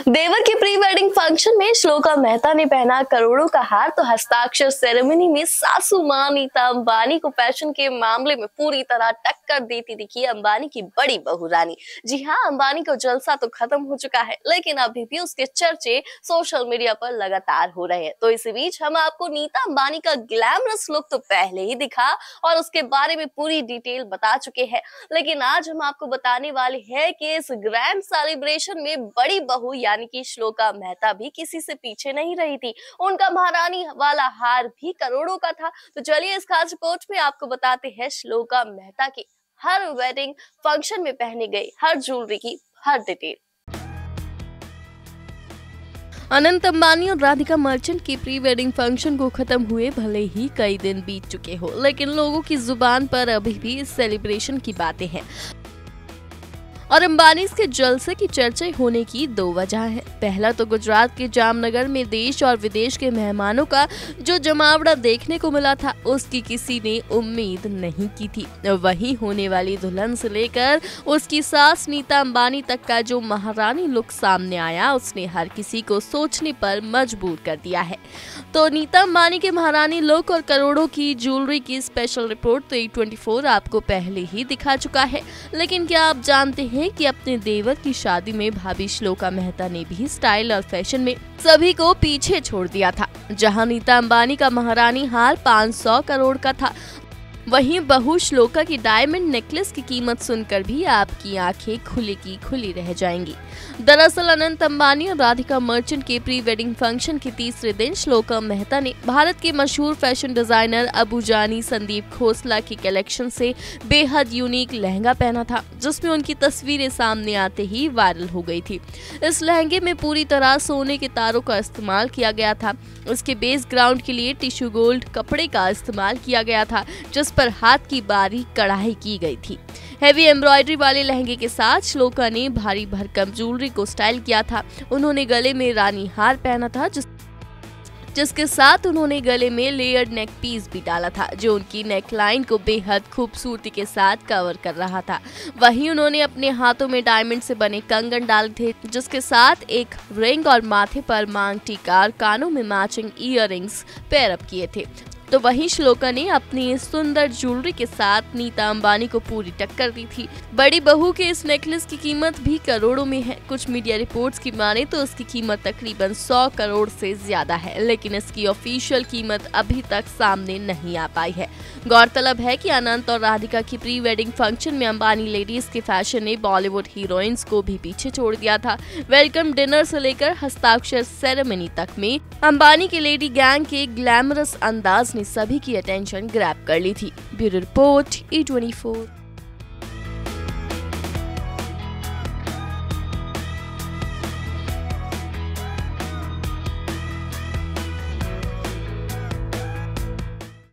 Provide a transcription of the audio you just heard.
देवर के pre wedding function में श्लोका मेहता ने पहना करोड़ों का हार, तो हस्ताक्षर सेरेमनी में सासू मां नीता अंबानी को फैशन के मामले में पूरी तरह टक्कर देती दिखी अंबानी की बड़ी बहू रानी। जी हाँ, अंबानी का जलसा तो खत्म हो चुका है, लेकिन अभी भी उसके चर्चे सोशल मीडिया पर लगातार हो रहे हैं। तो इसी बीच हम आपको नीता अंबानी का ग्लैमरस लुक तो पहले ही दिखा और उसके बारे में पूरी डिटेल बता चुके हैं, लेकिन आज हम आपको बताने वाले हैं कि इस ग्रैंड सेलिब्रेशन में बड़ी बहू यानी कि श्लोका मेहता भी किसी से पीछे नहीं रही थी। उनका महारानी वाला हार भी करोड़ों का था। तो चलिए इस खास रिपोर्ट में आपको बताते हैं श्लोका मेहता की हर वेडिंग फंक्शन में पहने गए हर ज्वेलरी की हर डिटेल। अनंत अंबानी और राधिका मर्चेंट के प्री वेडिंग फंक्शन को खत्म हुए भले ही कई दिन बीत चुके हो, लेकिन लोगों की जुबान पर अभी भी इस सेलिब्रेशन की बातें हैं और अंबानी के जलसे की चर्चा होने की दो वजह है। पहला तो गुजरात के जामनगर में देश और विदेश के मेहमानों का जो जमावड़ा देखने को मिला था, उसकी किसी ने उम्मीद नहीं की थी। वहीं होने वाली दुल्हन से लेकर उसकी सास नीता अंबानी तक का जो महारानी लुक सामने आया, उसने हर किसी को सोचने पर मजबूर कर दिया है। तो नीता अंबानी के महारानी लुक और करोड़ों की ज्वेलरी की स्पेशल रिपोर्ट तो A24 आपको पहले ही दिखा चुका है, लेकिन क्या आप जानते हैं कि अपने देवर की शादी में भाभी श्लोका मेहता ने भी स्टाइल और फैशन में सभी को पीछे छोड़ दिया था। जहां नीता अंबानी का महारानी हार 500 करोड़ का था, वहीं बहू श्लोका की डायमंड नेकलेस की कीमत सुनकर भी आपकी आंखें खुली की खुली रह जाएंगी। दरअसल अनंत अंबानी और राधिका मर्चेंट के प्री वेडिंग फंक्शन के तीसरे दिन श्लोका मेहता ने भारत के मशहूर फैशन डिजाइनर अबू जानी संदीप खोसला की कलेक्शन से बेहद यूनिक लहंगा पहना था, जिसमें उनकी तस्वीरें सामने आते ही वायरल हो गई थी। इस लहंगे में पूरी तरह सोने के तारों का इस्तेमाल किया गया था। इसके बेस ग्राउंड के लिए टिश्यू गोल्ड कपड़े का इस्तेमाल किया गया था, जिस पर हाथ की बारीक कढ़ाई की गई थी। हेवी एम्ब्रॉयडरी वाले लहंगे के साथ श्लोका ने भारी भरकम ज्वेलरी को स्टाइल किया था। उन्होंने गले में रानी हार पहना था, जिसके साथ उन्होंने गले में लेयर्ड नेक पीस भी डाला था, जो उनकी नेक लाइन को बेहद खूबसूरती के साथ कवर कर रहा था। वहीं उन्होंने अपने हाथों में डायमंड से बने कंगन डाले थे, जिसके साथ एक रिंग और माथे पर मांग टीका और कानों में मैचिंग ईयररिंग्स पेयर अप किए थे। तो वहीं श्लोका ने अपनी सुंदर ज्वेलरी के साथ नीता अंबानी को पूरी टक्कर दी थी। बड़ी बहू के इस नेकलेस की कीमत भी करोड़ों में है। कुछ मीडिया रिपोर्ट्स की माने तो इसकी कीमत तकरीबन 100 करोड़ से ज्यादा है, लेकिन इसकी ऑफिशियल कीमत अभी तक सामने नहीं आ पाई है। गौरतलब है कि अनंत और राधिका की प्री वेडिंग फंक्शन में अंबानी लेडीज के फैशन ने बॉलीवुड हीरोइंस को भी पीछे छोड़ दिया था। वेलकम डिनर से लेकर हस्ताक्षर सेरेमनी तक में अंबानी के लेडी गैंग के ग्लैमरस अंदाज ने सभी की अटेंशन ग्रैब कर ली थी। Bureau report A24।